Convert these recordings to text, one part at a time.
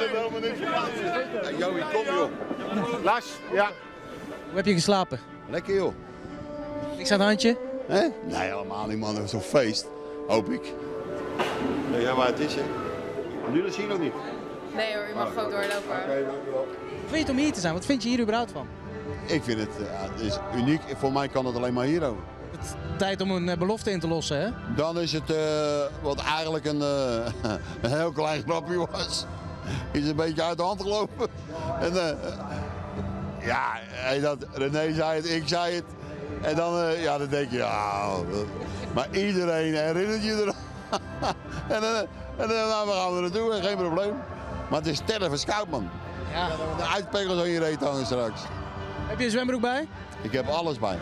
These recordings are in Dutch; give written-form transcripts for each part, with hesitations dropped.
Joey, kom joh. Lars, ja. Hoe heb je geslapen? Lekker joh. Niks aan het handje? Hè? Nee, helemaal niet man. Dat is zo'n feest. Hoop ik. Ja, maar het is hè. Jullie zien nog niet. Nee hoor, u mag gewoon doorlopen. Oké, dankjewel. Hoe vind je het om hier te zijn? Wat vind je hier überhaupt van? Ik vind het is uniek. Voor mij kan het alleen maar hier ook. Het is tijd om een belofte in te lossen, hè? Dan is het wat eigenlijk een heel klein grapje was. Is een beetje uit de hand gelopen. En ja, dat, René zei het, ik zei het. En dan, ja, dan denk je, ja. Maar iedereen herinnert je er. en dan gaan we er naartoe, geen probleem. Maar het is sterren verschuift, man. Ja. De uitpegels aan je reet hangen straks. Heb je een zwembroek bij? Ik heb alles bij.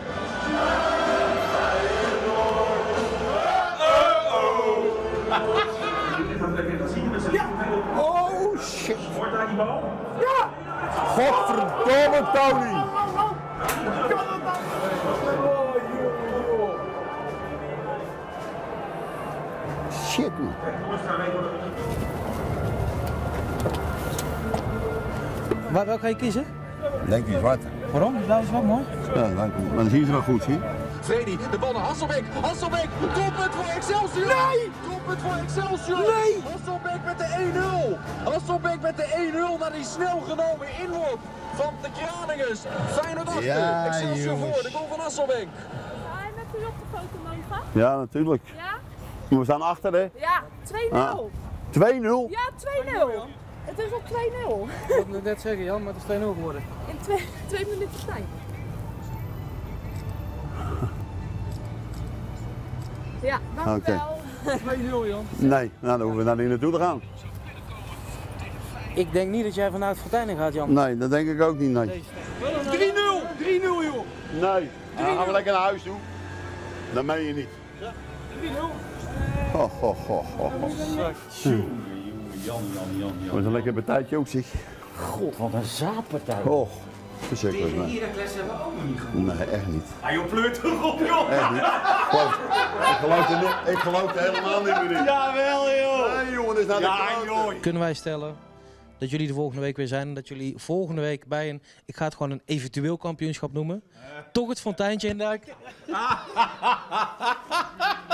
Oh shit. Wordt daar die bal? Ja! Godverdomme, Tony! Shit, man. Welke ga je kiezen? Denk je zwart? Waarom? Die blauw is wel mooi. Ja, dank u. Maar dan zien ze wel goed, zie. Vredi, de bal naar Hasselbeek. Hasselbeek, doelpunt voor Excelsior. Nee! Doelpunt voor Excelsior. Nee! Hasselbeek met de 1-0. Hasselbeek met de 1-0 naar die snel genomen inworp van de Graningers. Feyenoord achter, Ja, Excelsior jongens. voor, de goal van Hasselbeek. Ga je met u op de foto mogen? Ja, natuurlijk. Ja? We staan achter, hè? Ja, 2-0. Ah. 2-0. Ja, 2-0. Het is al 2-0. Ik wilde net zeggen, Jan, maar het is 2-0 geworden. In 2 minuten tijd. Ja, dankjewel. 2-0, Jan. Nee, nou, dan hoeven we daar niet naartoe te gaan. Ik denk niet dat jij vanuit Fortuinen gaat, Jan. Nee, dat denk ik ook niet, nee. 3-0! 3-0 joh! Nee, dan gaan we lekker naar huis toe. Dat meen je niet. 3-0! Ho, ho, ho, ho. Dat is een lekker partijtje ook, zeg. God, wat een zaadpartij. Oh, verschrikkelijk. Nee. Heracles hebben we ook nog niet gewonnen. Nee, echt niet. Ah joh, pleurt erop joh! Echt niet. Ik geloof er helemaal niet meer in. Jawel joh! Nee jongen, dat is nou de Ja klote. joh! Kunnen wij stellen dat jullie de volgende week weer zijn en dat jullie volgende week bij een, ik ga het gewoon een eventueel kampioenschap noemen, toch het fonteintje induiken?